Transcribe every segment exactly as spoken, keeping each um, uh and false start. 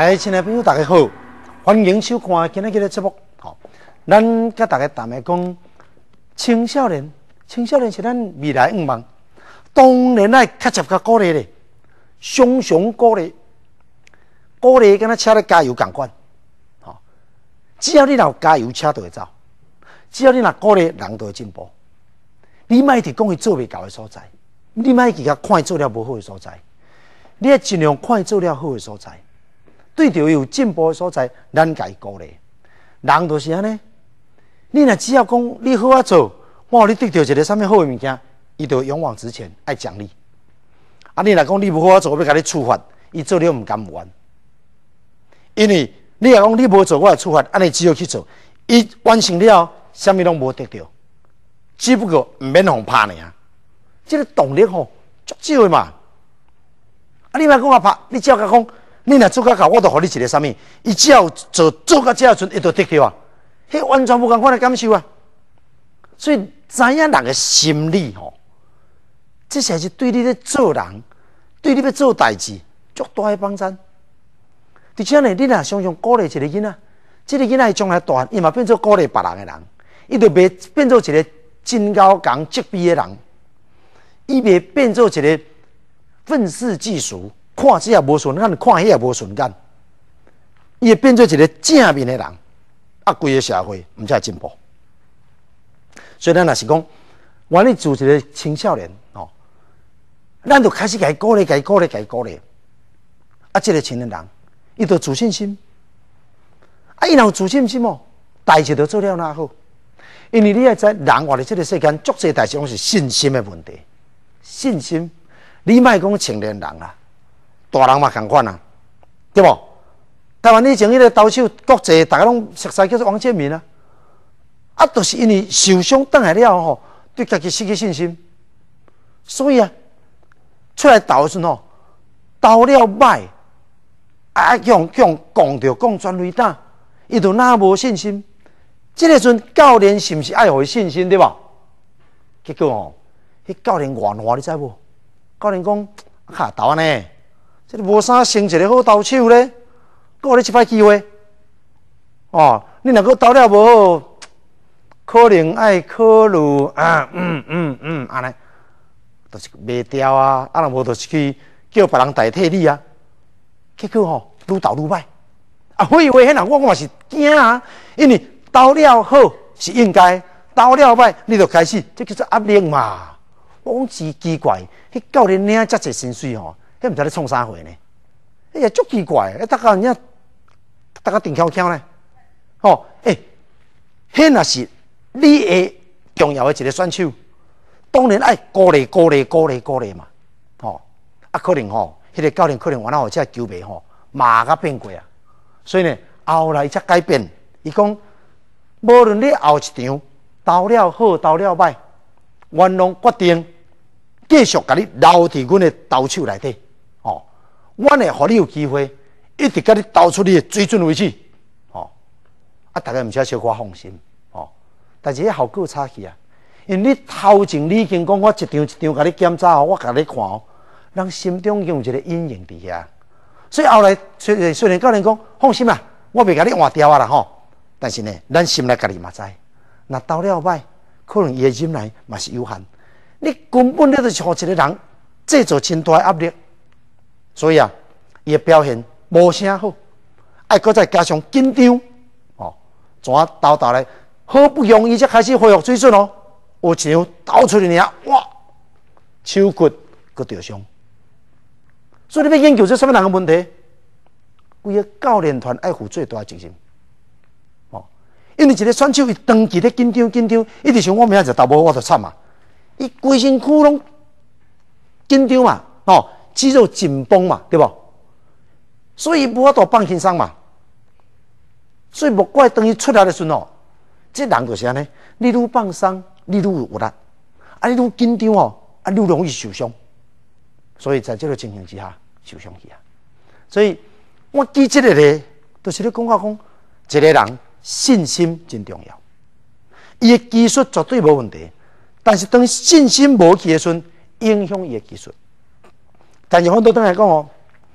来，亲爱朋友，大家好，欢迎收看今日嘅节目。好，咱甲大家谈的讲青少年，青少年是咱未来愿望，当然爱较接较鼓励咧，常常鼓励，鼓励敢若车咧加油共款。好，只要你若有加油，车就会走；只要你若鼓励，人就会进步。你莫直讲伊做袂到的所在，你莫去甲看伊做了无好的所在，你要尽量看伊做了好的所在。对着有进步的所在，咱家鼓励。人就是安尼，你若只要讲你好啊做，我你得到一个啥物好的物件，伊就勇往直前，爱奖励。啊，你若讲你无好啊做，要甲你处罚，伊做了毋甘愿。因为你若讲你无做，我处罚，安尼只有去做，伊完成了，啥物拢无得到，只不过毋免互拍尔。即个动力吼，足少的嘛。啊，你莫讲我拍，你只要甲讲。你若做甲到，我就互你一个啥物？伊只要做做到这时阵，伊就得到啊！迄完全无共款的感受啊！所以知影人的心理吼，这才是对你咧做人，对你要做代志足大的帮助。而且呢，你若常常鼓励一个囡仔，这个囡仔将来大，伊嘛变做鼓励别人的人，伊就袂变做一个真高讲责备的人，伊袂变做一个愤世嫉俗。看这也无顺眼，看迄也无顺眼，伊会变做一个正面的人，啊，规个社会毋才会进步。所以咱若是讲，我咧做一个青少年哦，咱就开始甲伊鼓励，甲伊鼓励，甲伊鼓励。啊，这个青年人，伊就自信心。啊，伊若有自信心哦，代志就做了哪好？因为你要知，人活伫这个世间，足侪代志拢是信心的问题。信心，你莫讲青年人啦。大人嘛共款啊，对无？台湾以前迄个投手国际，大家拢熟悉叫做王建民啊，啊，就是因为受伤倒来了吼，对家己失去信心，所以啊，出来投时吼，投了歹，啊，用用讲着讲全垒打，伊就哪无信心？这个阵教练是毋是爱互伊信心对无？结果吼，迄教练原话你知无？教练讲哈投安尼。这个无啥成一个好投手咧，搁你一摆机会，哦，你若搁投了无好，可能爱考虑啊，嗯嗯嗯，安尼，就是卖掉啊，啊，若无就是去叫别人代替你啊，结果吼愈投愈歹，啊，所以话迄人我我嘛是惊啊，因为投了好是应该，投了歹你就开始，这叫做压力嘛。我讲奇奇怪，迄教练领遮济薪水吼。迄毋知咧创啥货呢？哎呀，足奇怪！哎，大家人家，大家定翘翘呢？吼，哎，迄若是你的重要的一个选手，当然爱鼓励、鼓励、鼓励、鼓励嘛。吼，啊，可能吼，迄个教练可能原来有这球迷吼，马甲变过啊。所以呢，后来才改变。伊讲，无论你后一场投了好，投了歹，元龙决定继续甲你留伫阮的投手内底。哦，我会互你有机会，一直甲你投出你的水准为止。哦，啊，大家毋使小可放心。哦，但是迄效果差去啊，因为你头前你已经讲，我一场一场甲你检查哦，我甲你看哦，人心中已经有一个阴影伫遐。所以后来虽虽然教练讲放心啦，我袂甲你换掉啊啦吼，但是呢，咱心内家己嘛知，若投了歹，可能伊的忍耐嘛是有限。你根本你就是互一个人制造真大的压力。所以啊，伊的表现无啥好，爱搁再加上紧张，哦，怎啊投投来，好不容易才开始恢复水准哦，有一场投出去尔，哇，手骨搁着伤，所以你要研究这什么人的问题，规个教练团爱负最大的责任，哦，因为一个选手伊长期咧紧张紧张，一直想我明仔就投无我就惨嘛，伊规身躯拢紧张嘛，哦。肌肉紧绷嘛，对不？所以无法度放轻松嘛。所以莫怪等伊出来的时候，这人就是安尼，你愈放松，你愈有力，啊，你愈紧张哦，啊，愈容易受伤。所以在这个情形之下，受伤去啊。所以我举这个例，就是咧讲话讲，一个人信心真重要。伊的技术绝对无问题，但是当信心无去的时候，影响伊的技术。但是很多人来讲哦，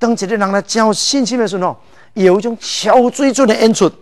当一个人来真有信心的时候，伊有一种超水准的演出。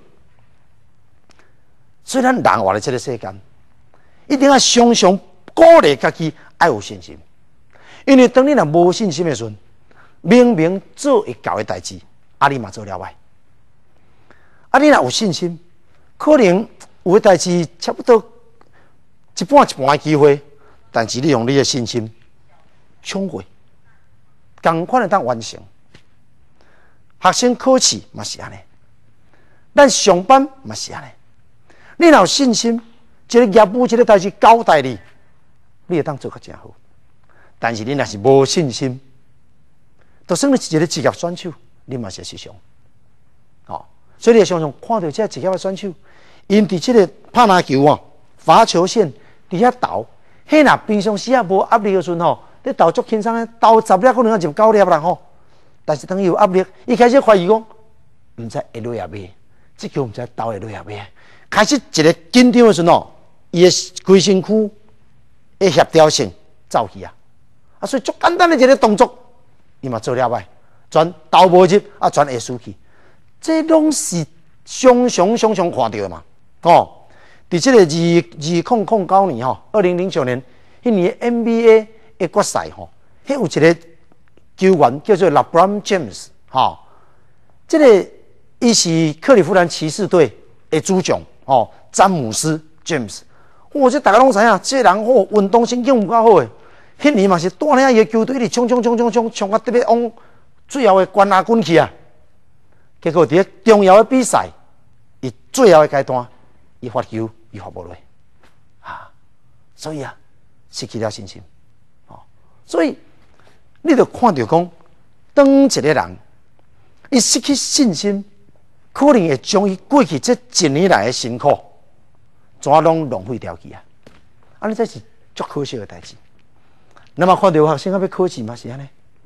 所以咱人活在这个世间，一定要常常鼓励家己要有信心。因为当你若无信心的时候，明明做会到的代志，啊你嘛做了歹。啊你若有信心，可能有的代志差不多一半一半的机会，但是你用你的信心冲过，同款的当完成。学生考试嘛是安尼，咱上班嘛是安尼。你若有信心，一个业务一个代志交代你，你会当做较真好。但是你若是无信心，就算你是一个职业选手，你嘛是失常。哦，所以你常常看到这职业的选手，因伫这个拍篮球啊、罚球线伫遐投，迄若平常时啊无压力的时阵吼，你投足轻松的，投十粒可能入九粒啦吼。但是当伊有压力，伊开始怀疑讲，毋知会落也未，即球毋知投会落也未。开始一个紧张的时候，伊的规身躯的协调性走去啊，啊，所以足简单的一个动作，伊嘛做了歹，全投无入，啊，全会输去。这拢是常常常常看到的嘛，哦，伫这个二二零零九年吼，二零零九年迄年 N B A 的决赛吼，迄有一个球员叫做 LeBron James 吼，这个伊是克利夫兰骑士队的主将。哦，詹姆斯 James， 哇，这大家拢知影，这人好运动神经有够好诶。迄年嘛是带领伊个球队里冲冲冲冲冲冲啊，特别往最后的关啊滚去啊。结果伫重要的比赛，伊最后的阶段，伊发球伊发不落，啊，所以啊，失去了信心。哦，所以你就看到讲，当一个人伊失去信心。可能会将伊过去这一年来的辛苦，全拢浪费掉去啊！安尼这是足可惜的代志。那么看到有学生要考试嘛是安尼，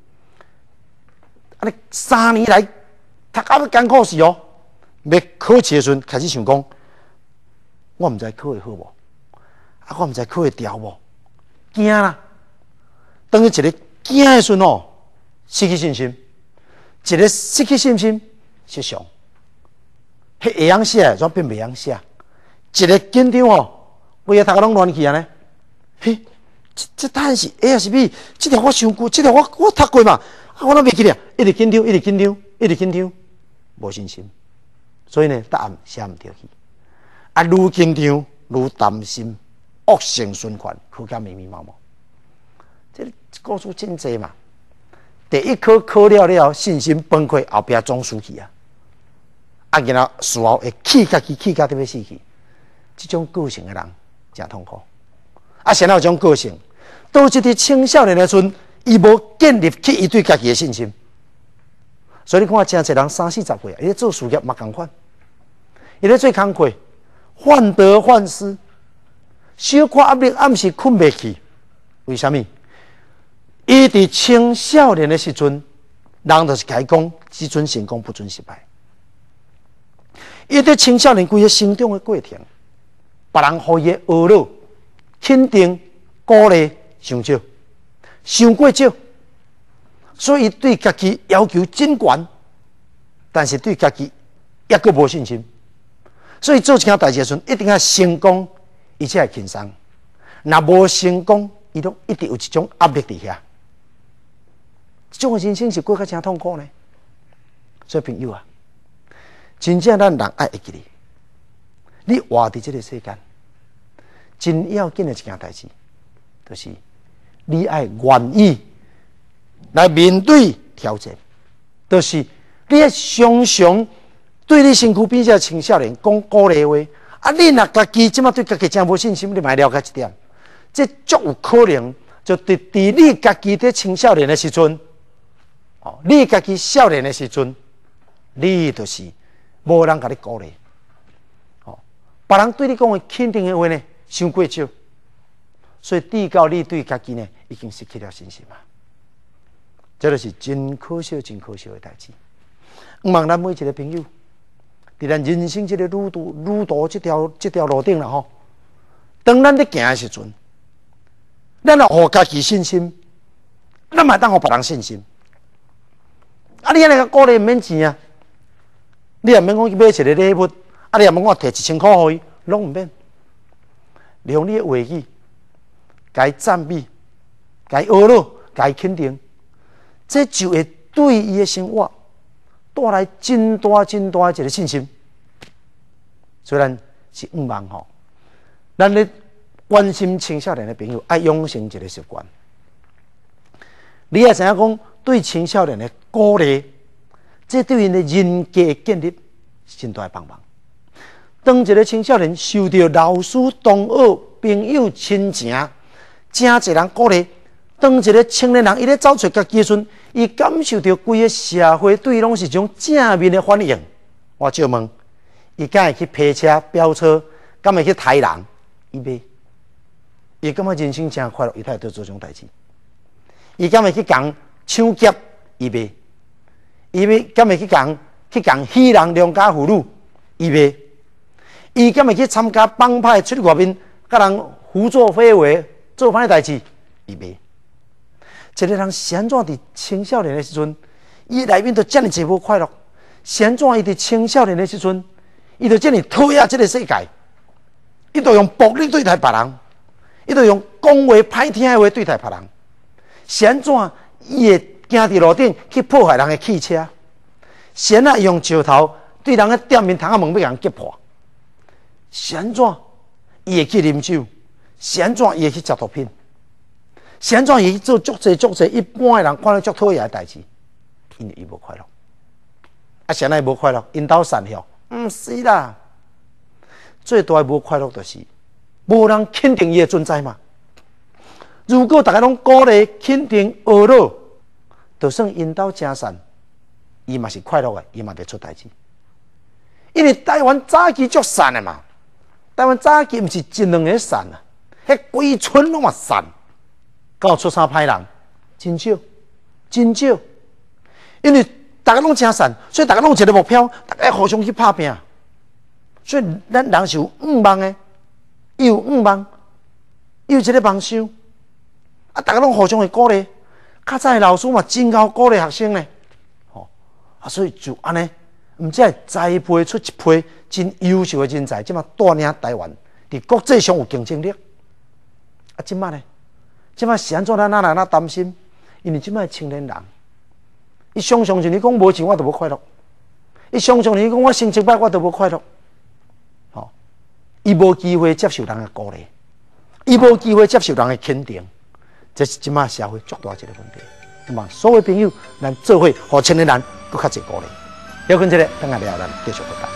安尼三年来读到要艰苦时哦，要考试的时阵开始想讲，我毋知考会好无，啊我毋知考会调无，惊啦！当伊一个惊的时阵哦，失去信心，一个失去信心失常。迄会晓写，怎变袂晓写？一个紧张哦，规个头壳拢乱去安尼。嘿，这这答案是 A 还是 B？ 这条我想过，这条我我读过嘛，啊，我拢袂记咧，一直紧张，一直紧张，一直紧张，无信心。所以呢，答案写毋对去。啊，愈紧张愈担心，恶性循环，考甲迷迷茫茫。这故事真济嘛。第一科考了了，信心崩溃，后壁总输去啊。啊，然后事后会气家己，气家己要死去。这种个性的人真痛苦。啊，现在有种个性，到这啲青少年的时阵，伊无建立起伊对家己的信心。所以你看，真侪人三四十岁，伊咧做事业嘛共款，伊咧做工课，患得患失，小可压力暗时困袂去。为什么？伊伫青少年的时阵，人就是甲伊讲，只准成功，不准失败。伊对青少年规个成长的过程，别人互伊的学乐、肯定、鼓励伤少，伤过少，所以对家己要求真悬，但是对家己也阁无信心。所以做一件代志的时阵，一定要成功，而且系轻松。若无成功，伊都一直有一种压力伫遐。这种人生是过较真痛苦呢。所以朋友啊，真正咱人爱会记哩，你活伫这个世间，真要紧的一件代志，就是你爱愿意来面对挑战，就是你要常常对你身躯边这青少年讲鼓励话。啊，你若家己即马对家己真无信心，你嘛了解一点，这足有可能就伫伫你家己伫青少年的时阵，哦，你家己少年的时阵，你就是无人甲你鼓励，哦，别人对你讲的肯定的话呢，伤过少，所以至到你对家己呢，已经失去了信心啊。这就是真可惜、真可惜的代志。希望咱每一个朋友，伫咱人生这个路途、路途这条、这条路顶啦吼，当咱咧行的时阵，咱要互家己信心，咱嘛当互别人信心。 啊，你安尼个鼓励毋免钱啊，你也免讲去买一个礼物，啊，你也免讲摕一千块互伊，拢毋免。利用你的话语，该赞美，该学乐，该肯定，这就会对伊的生活带来真大真大一个信心。虽然是毋茫吼，咱咧关心青少年的朋友，爱养成一个习惯。你也知影讲，对青少年的鼓励，这对因的人格的建立是真大的帮忙。当一个青少年受到老师、同学、朋友、亲情真侪人鼓励，当一个青年人伊咧走出家己的时阵，伊感受到规个社会对伊拢是一种正面的反应。我就问，伊敢会去批车、飙车，敢会去杀人？伊袂，伊感觉人生真快乐，伊才会做这种代志。伊敢会去讲抢劫？伊袂，伊要敢会去讲去讲欺人、良家妇女？伊袂，伊敢会去参加帮派出去外面，甲人胡作非为、做歹代志？伊袂。一个人是安怎伫青少年的时阵，伊内面就遮尔济无快乐；是安怎伊伫青少年的时阵，伊就遮尔讨厌这个世界，伊就用暴力对待别人，伊就用讲话歹听的话对待别人。是安怎伊会行伫路顶去破坏人的汽车？是安怎用石头对人的店面窗仔门要人击破？是安怎伊会去啉酒？是安怎伊会去食毒品？是安怎伊去做足济足济一般的人看到足讨厌的代志？因为伊无快乐。啊，是安尼无快乐，因兜善良？毋是啦，最大的无快乐就是无人肯定伊的存在嘛。如果大家拢鼓励、肯定、学乐，就算因兜真善，伊嘛是快乐的，伊嘛袂出代志。因为台湾早期足善的嘛，台湾早期毋是一两个善啊，迄规村拢嘛善，敢有出啥歹人？真少，真少。因为大家拢真善，所以大家拢有一个目标，大家互相去打拼。所以咱人是有愿望的，伊有愿望，伊有一个梦想。啊！大家拢互相会鼓励，较早的老师嘛真够鼓励学生呢，吼啊！所以就安尼，毋只会栽培出一批真优秀的人才，即马带领台湾伫国际上有竞争力。啊！即马呢？即马是安怎咱哪人哪担心？因为即马青年人，伊常常就你讲无钱，我就无快乐；伊常常你讲我成绩歹，我就无快乐。吼！伊无机会接受人的鼓励，伊无机会接受人的肯定。这是今麦社会最大一个问题。那么，所有朋友，咱做伙和青年人搁较济鼓励。要跟这个，等下了咱继续去讲。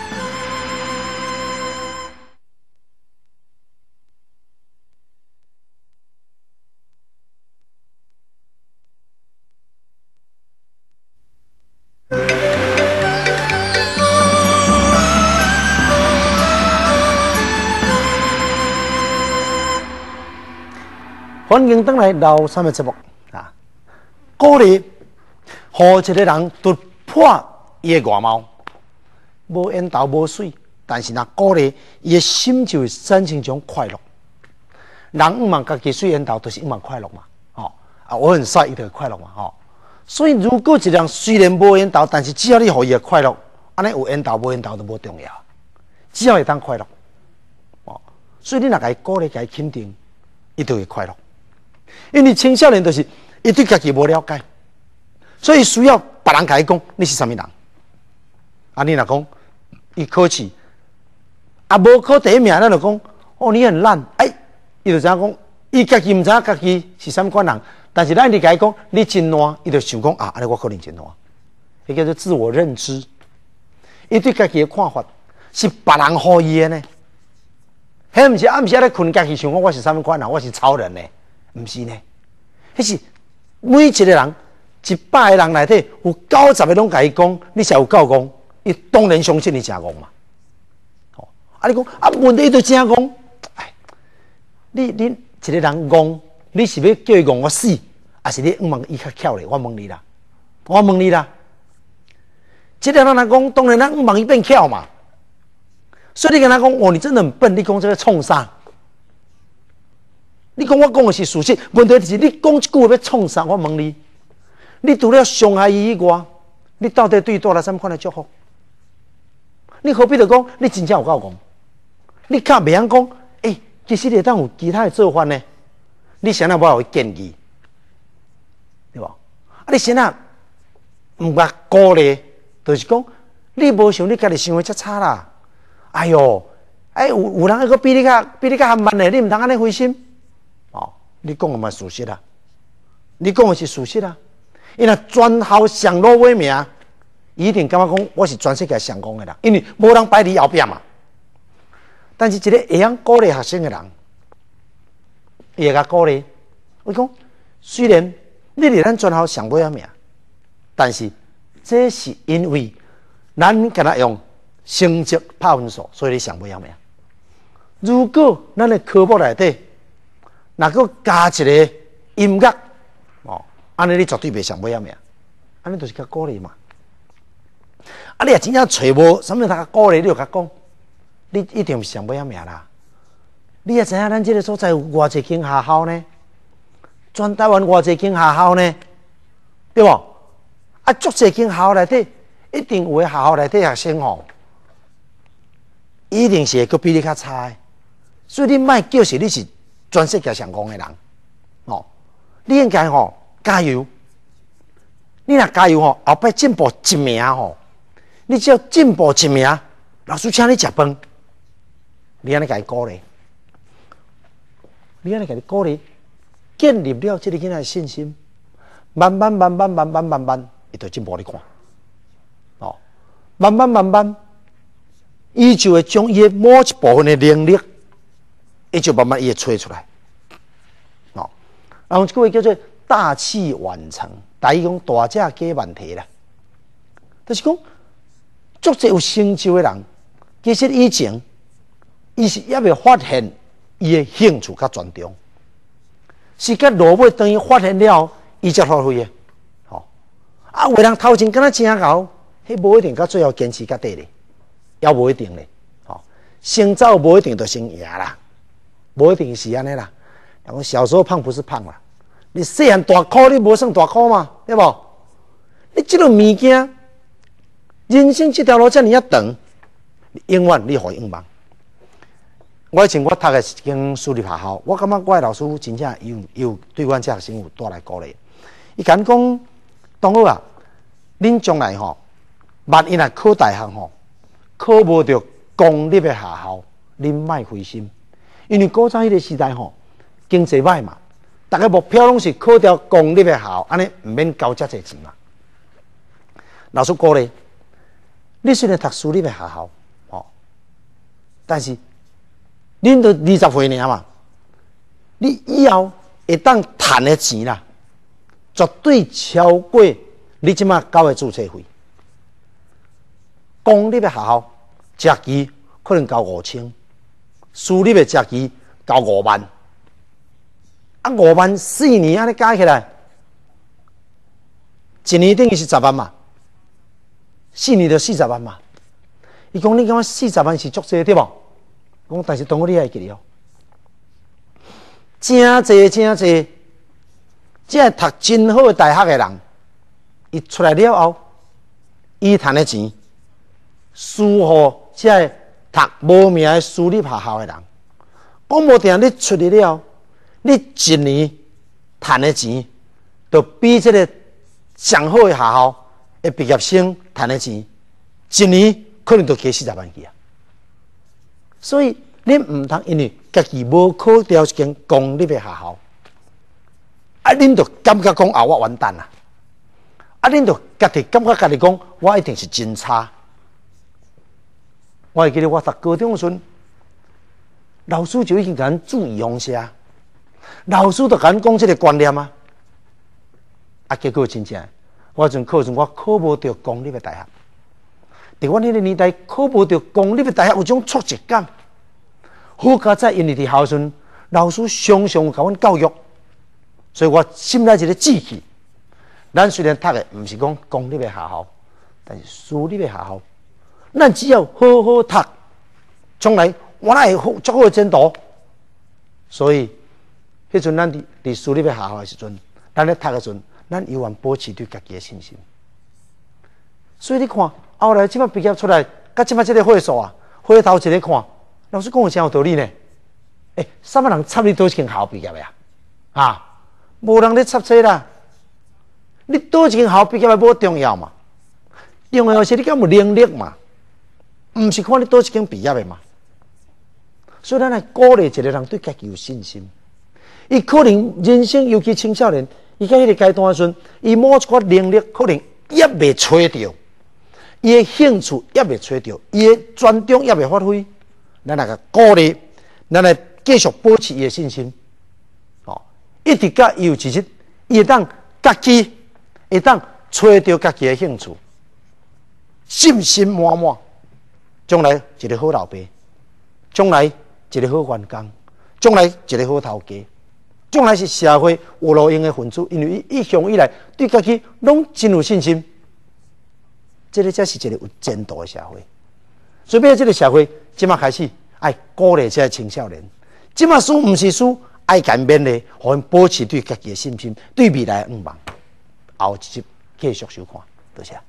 欢迎登来老三的节目啊！鼓励，互一个人突破伊的外貌，无烟头无水，但是若鼓励，伊的心就会产生一种快乐。人毋望家己水烟头，就是毋望快乐嘛，吼、哦、啊！我很帅，伊就会快乐嘛，吼、哦。所以如果一个人虽然无烟头，但是只要你互伊的快乐，安尼有烟头无烟头都无重要，只要会当快乐，哦。所以你若甲伊鼓励，甲伊肯定，伊就会快乐。因为青少年就是伊对家己无了解，所以需要别人甲伊讲你是啥物人。啊，你若讲伊考试啊无考第一名，咱就讲哦你很烂，哎，伊就知影讲，伊家己毋知影家己是啥物款人，但是咱你甲伊讲你真烂，伊就想讲啊，安尼我可能真烂，迄叫做自我认知。伊对家己的看法是别人予伊的呢，迄毋是暗时咧困，家己想讲我是啥物款人，我是超人呢。毋是呢，迄是每一个人一百个人内底有九十个拢甲伊讲，你才有够戆，伊当然相信你真戆嘛。哦，啊你讲啊问题就真戆，哎，你你一个人戆，你是要叫伊戆我死，还是你毋望伊较巧咧？我问你啦，我问你啦，这个人来讲，当然咱毋望伊变巧嘛。所以你跟他讲，哦，你真的很笨，你讲这个创啥？你讲我讲的是事实，问题就是你讲一句话要创啥？我问你，你除了伤害伊以外， 你到底对多了什么款的祝福？你何必着讲你真正有够戆？你较袂晓讲，诶、欸，其实你当有其他的做法呢？你先啊无有建议，对无？啊，你先啊毋捌鼓励，就是讲你无想你家己想的遮差啦。哎哟，哎有有人还佫比你较比你较含慢呢，你毋通安尼灰心。哦，你讲的嘛事实啊，你讲的是事实啊。因为全校上落尾名，一定感觉讲我是全世界上讲的人，因为无人摆你后壁嘛。但是一个会晓鼓励学生的人，伊会甲鼓励。我讲，虽然你伫咱全校上尾名，但是这是因为咱敢若用成绩拍分数，所以你上尾名。如果咱的科目内底，若佫加一个音乐，哦，安尼你绝对袂上尾名，安尼就是甲鼓励嘛。啊，你若真正找无啥物通鼓励，你就甲讲。你一定是上尾名啦！你也知影咱这个所在有偌济间学校呢？全台湾偌济间学校呢？对无？啊，足济间学校内底，一定有诶学校内底学生吼，一定是会佫比你较差的。所以你莫叫是你是全世界上讲诶人，哦，你应该吼加油！你若加油吼，后摆进步一名吼，你只要进步一名，老师请你食饭。你安尼甲伊鼓励，你安尼甲伊鼓励，建立了这个囡仔的信心，慢慢慢慢慢慢慢慢，伊就进步。你看，哦，慢慢慢慢，伊就会将伊某一部分的能力，伊就慢慢伊会吹出来，哦，然后这个话叫做大器晚成，大意讲大只加问题啦，就是讲，足侪有成就的人，其实以前。伊是也未发现伊的兴趣甲专长，是甲落尾等伊发现了，伊才发挥的。吼、哦，啊，有人头前敢若真牛，迄无一定到最后坚持到底咧，也无一定咧。吼、哦，先走无一定就先赢啦，无一定是安尼啦。然后小时候胖不是胖啦，你细汉大箍你无算大箍嘛，对无？你即个物件，人生这条路遮尔啊长，永远你互伊永忘。我以前我读的是一间私立学校，我感觉我的老师真正有有对阮这学生有带来鼓励。伊甲阮讲，同学啊，恁将来吼，万一若考大学吼，考无着公立的学校，恁莫灰心，因为古早迄个时代吼，经济歹嘛，大家目标拢是考到公立的学校，安尼毋免交遮济钱嘛。老师鼓励，你虽然读私立的学校，吼，但是。恁都二十岁尔嘛，你以后会当赚的钱啦，绝对超过你即马交的注册费。公立的学校，食期可能交五千，私立的食期交五万，啊五万四年安尼加起来，一年等于是十万嘛，四年就四十万嘛。伊讲你感觉四十万是足济对无？讲，但是同学你还记得哦，真济真济，这读真好的大学的人，伊出来了后，伊赚的钱，输互这读无名的私立学校的人。讲无定你出来了，你一年赚的钱，就比这个上好的学校的毕业生赚的钱，一年可能就加四十万去啊。所以，恁唔通因为家己无考到一间公立的学校，啊，恁就感觉讲啊，我完蛋啦！啊，恁就家己感觉家己讲，我一定是真差。我会记得我读高中时阵，老师就已经甲咱注意方式，老师就甲咱讲这个观念啊。啊，结果真正，我阵考阵我考无到公立的大学。伫阮迄个年代，考无到公立的大学，有种挫折感。好佳在因为伫校阵，老师常常甲阮教育，所以我心内一个志气。咱虽然读的毋是讲公立的学校，但是私立的学校，咱只要好好读，将来我那会好足好的前途。所以，迄阵咱伫伫私立的学校的时阵，咱咧读的时阵，咱永远保持对家己的信心。 所以你看后来即摆毕业出来，甲即摆即个会数啊，回头一个看，老师讲有真有道理呢。诶、欸，啥物人插你倒一间校毕业的啊？啊，无人咧插册啦。你倒一间校毕业的无重要嘛？重要是你敢有能力嘛？毋是看你倒一间毕业的嘛？所以咱来鼓励一个人对家己有信心。伊可能人生尤其青少年，伊在迄个阶段的时阵，伊某一寡能力可能也未找到，伊的兴趣也未找到，伊的专长也未发挥。咱来个鼓励，咱来继续保持伊的信心。哦，一直甲伊有一日，伊会当家己会当找到家己的兴趣，信心满满，将来一个好老爸，将来一个好员工，将来一个好头家。将来是社会有路用的分子，因为伊一向以来对家己拢真有信心，这个才是一个有前途的社会。所以，要这个社会，即马开始爱鼓励这些青少年，即马输毋是输，爱敢勉励，互因保持对家己的信心，对未来的愿望。后一集继续收看，多谢。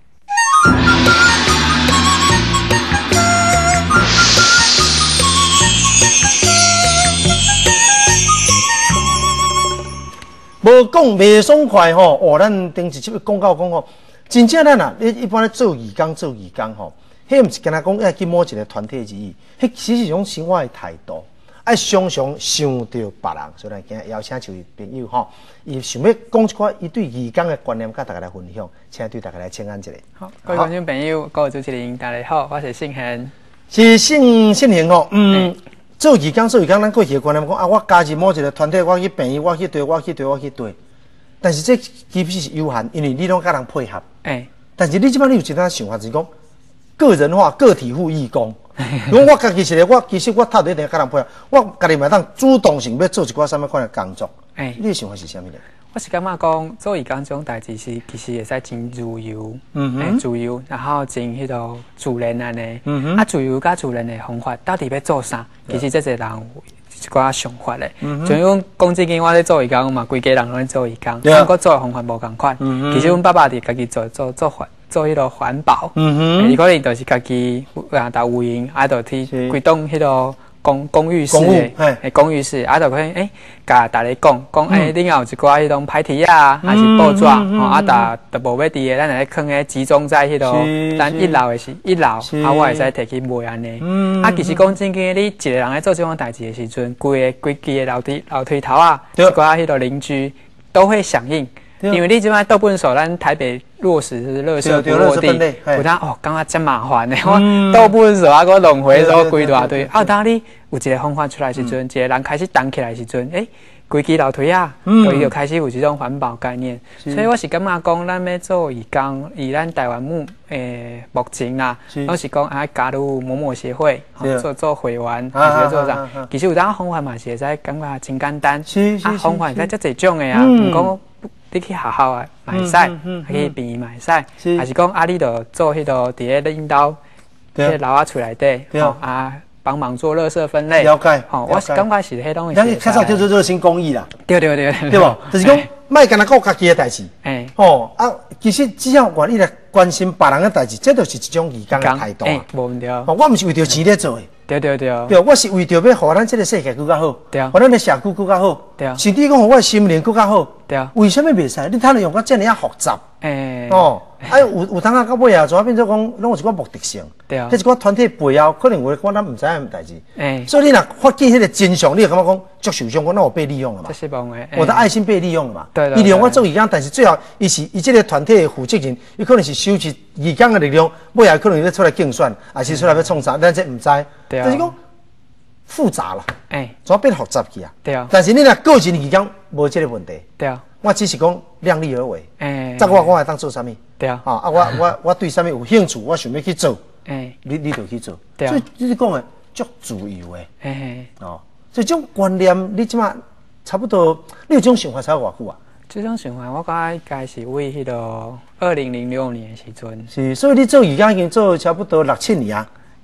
无讲袂爽快吼，哦，咱顶一集讲到讲吼，真正咱啊，你一般咧做义工做义工吼，迄毋是干那讲要去某一个团体而已，迄其实是一种生活的态度，爱常常想到别人，所以咱今日邀请一位朋友吼，伊想要讲一寡伊对义工的观念，甲大家来分享，请对大家来请安一下。 好，各位观众朋友，各位主持人，大家好，我是信贤， 是信信贤吼，嗯。嗯做义工，做义工，咱过去的观念讲啊，我加入某一个团体，我去便宜，我去对，我去对，我去对。但是这其实是有限，因为你拢甲人配合。哎、欸，但是你即摆你有一种想法，就是讲个人化、个体户义工。如果我家己是个，我其实我头一定甲人配合，我家己嘛当主动性要做一寡什么款的工作。哎、欸，你的想法是啥物呢？ 我是感觉讲做义工这种代志是其实会使真自由，嗯哼，欸、自由，然后真迄个自然安尼，嗯哼，啊自由甲自然的方法到底要做啥？其實這些人有一寡想法咧，像講講真經，我咧做義工嘛，規家人攏咧做義工，不過做嘅方法無共款。其實阮爸爸佇家己做做做環做迄個環保，伊可能就是家己啊，搭有閒啊，就去規棟迄個公公寓室誒，公寓室啊，就可以誒，甲大家講講誒，恁有一寡迄種歹題啊，還是報紙，吼啊，搭都無要佇誒，咱來囥誒集中在迄個咱一樓誒是一樓，啊，我會使摕去賣安尼。啊，其實講真經，你一個人咧做這種代志誒時陣，規個規基誒樓梯樓梯頭啊，一寡迄個鄰居都會響應。因為你即擺倒本數，咱台北落實是垃圾不落地，有當哦，感覺真麻煩的。我倒本數啊，個輪迴數規大堆。啊，當你有一個方法出來時陣，一個人開始動起來時陣，誒，規支樓梯啊，伊就開始有這種環保概念。所以我是感覺講，咱要做義工，以咱台灣目誒目前啦，我是講啊，加入某某協會，做做會員，還是做啥？其實有當方法嘛，是會使感覺真簡單。啊，方法會使遮濟種的啊，唔講。你去學校啊，嘛會使；去便宜嘛會使，還是講啊，你著做迄個佇個領導，迄個樓仔厝內底，吼啊，幫忙做垃圾分類。了解，吼，我是感覺是迄種。咱較早叫做熱心公益啦。對對對對，對無？就是講，莫干那顧家己的代志。誒，吼啊，其實只要願意來關心別人的代志，這就是一種義工的態度啊。無問題。我毋是為着錢咧做的。對對對，對，我是為着要互咱這個世界更加好，對，互咱的社區更加好，對，甚至講互我的心靈更加好，對。為什麼袂使？你睇你用個這樣複雜，誒，哦，啊有有當啊到尾啊，就變做講，攏有一個目的性，對，迄一個團體背後可能有我咱唔知影代志，誒，所以你若發現迄個真相，你就感覺講足受傷，我那我被利用了嘛，這是夢誒，我的愛心被利用了嘛，對對，伊利用我做義工，但是最後伊是伊這個團體的負責人，伊可能是收集義工的力量，尾後可能要出來競選，還是出來要創啥，咱這唔知。就是講複雜啦，哎，怎變複雜去啊？對啊。但是你若個人義工無這個問題，對啊。我只是講量力而為，哎。則我我會當做啥物？對啊。啊啊，我我我對啥物有興趣，我想要去做，哎，你你就去做。對啊。所以你講的足自由的，哎，哦，所以這種觀念你即馬差不多，你有這種想法才偌久啊？這種想法我覺得應該是為迄個二零零六年的時陣。是，所以你做義工已經做差不多六七年啊。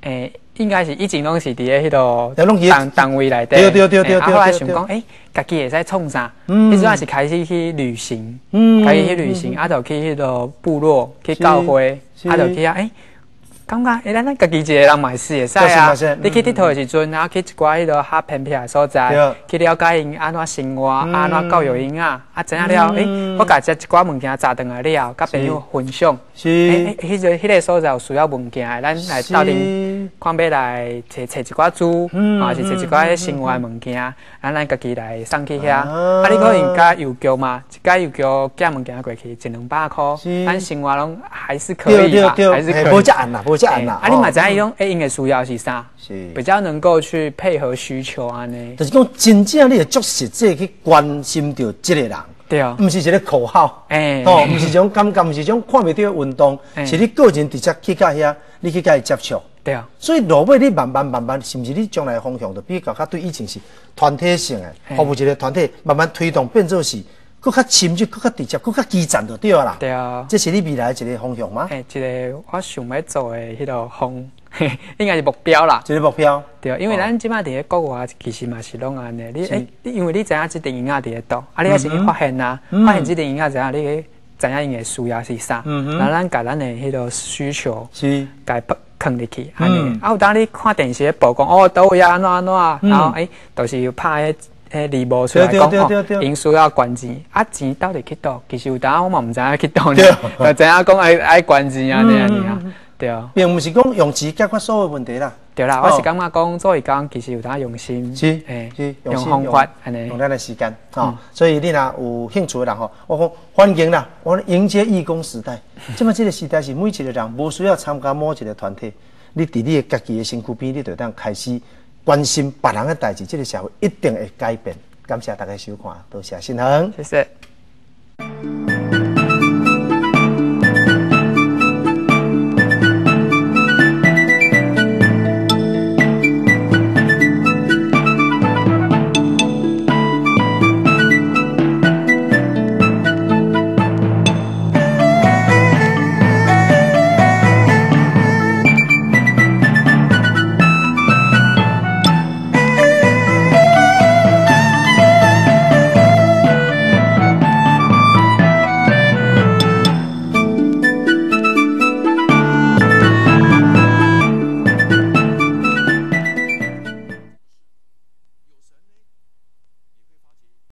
诶，应该是以前拢是伫咧迄个拢单单位内底， 对对对对对。 啊，后来想讲，诶，家己会使创啥？迄阵也是开始去旅行，开始去旅行，啊，就去迄个部落去教会，啊，就去啊，诶。感觉诶，咱咱家己一个人嘛是会使啊！你去佚佗的时阵，然后去一寡迄个较偏僻的所在，去了解因安怎生活，安怎教育因啊，啊，知影了，诶，我家只一寡物件查转来了，甲朋友分享。是。诶，迄个迄个所在有需要物件，咱来斗阵看要来找找一寡书，啊，是找一寡生活的物件，啊，咱家己来送去遐。啊，你可能加邮局嘛，一加邮局寄物件过去一两百块，咱生活拢还是可以吧？还是可以。 无遮按啦，无遮按啦。 啊，你嘛知影讲，诶，因的需要是啥？是比较能够去配合需求安尼。 就是讲，真正你会足实际去关心到这个人， 对啊， 唔是一个口号，诶，哦，唔是一种感觉，唔是一种看不到的运动，是你个人直接去到遐，你去甲伊接触， 对啊。 所以落尾你慢慢慢慢，是不是你将来的方向就比较较对以前是团体性的，服务一个团体，慢慢推动变做是。更较深入、更较直接、更较基层就对啦。对啊，这是你未来一个方向吗？ 诶，一个我想要做的迄个方，应该是目标啦。 一个目标。对， 因为咱即摆伫咧国外其实嘛是拢安尼。你诶，你因为你知影即阵婴仔伫咧倒，啊，你还是去发现啊，发现即阵婴仔知影你知影因的需要是啥，然后咱甲咱的迄个需求是甲放入去安尼。啊，有当你看电视咧曝光，哦，倒位啊安怎安怎，然后诶，都是拍迄。诶，字幕出来讲吼，因需要关钱，啊钱到底去倒？其实有当我嘛唔知影去倒呢，就知影讲爱爱关钱啊，这样子啊，对啊， 并唔是讲用钱解决所有问题啦。 对啦，我是感觉讲做义工其实有当用心， 是，诶， 用方法安尼， 用咱的时间啊，所以你若有兴趣的人吼，我讲欢迎啦，我迎接义工时代。即么这个时代是每一个人无需要参加某一个团体，你伫你的家己的身躯边，你就当开始。关心别人的代志，这个社会一定会改变。感谢大家收看，多谢新恒， 谢谢。